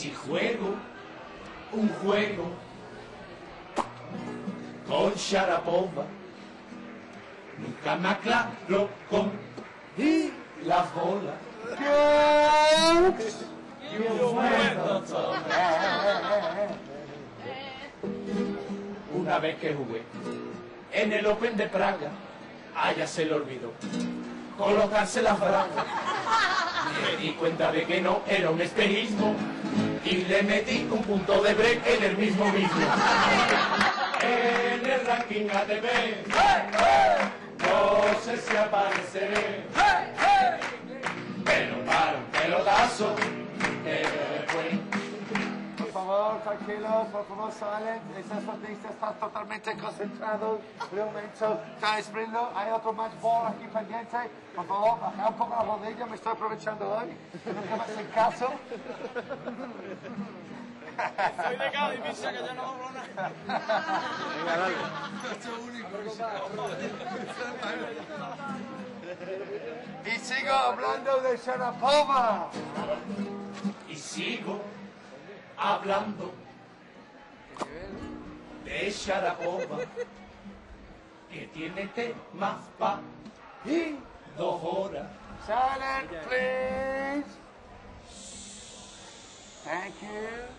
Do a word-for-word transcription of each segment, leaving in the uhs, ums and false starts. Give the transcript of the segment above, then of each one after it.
Si juego un juego con Sharapova, nunca me aclaro con y la bola. Yo muerto todo. Una vez que jugué en el Open de Praga, a ella se le olvidó colocarse las bragas. Me di cuenta de que no era un espejismo y le metí un punto de break en el mismo mismo. En el ranking A T P, no sé si apareceré, pero para un pelotazo que fue. Por favor, tranquilos, por favor, salen. Esos deportistas están totalmente concentrados. De momento, está sprintando. Hay otro match ball aquí pendiente. Por favor, baja un poco la rodilla, me estoy aprovechando hoy. No me hacen caso. Soy de Cádiz, picha, que yo no hablo nada. Venga, dale. Y sigo hablando de Sharapova. Y sigo hablando de Sharapova, que tiene temas pa' y dos horas. Silent, please. Thank you.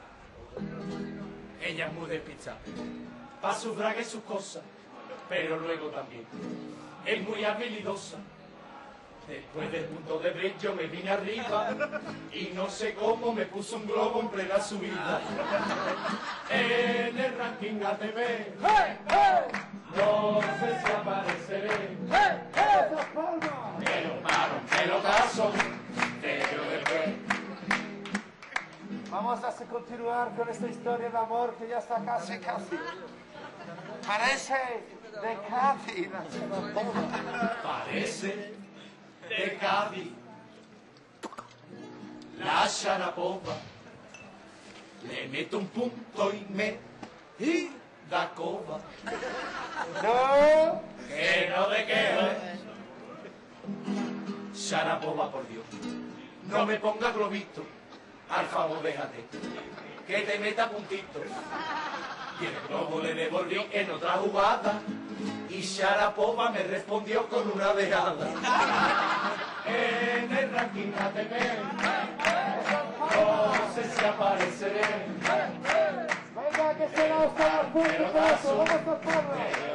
Ella es muy despistada, pa' sus bragas y sus cosas, pero luego también es muy habilidosa. Después del punto de break yo me vine arriba y no sé cómo me puso un globo en plena subida. En el ranking A T P, no sé si apareceré, pero para un pelotazo, pero después. Vamos a continuar con esta historia de amor que ya está casi, casi. Parece de Cádiz. Parece de Cádiz. La Sharapova le meto un punto y me y da coba. No. Que no de qué. Sharapova, por Dios, no me ponga globito. Al favor, déjate que te meta puntito. Y el globo le devolví en otra jugada y Sharapova me respondió con una dejada. En el ranking A T P, no sé si apareceré, Venga, que se nos está el público. Vamos a hacerlo.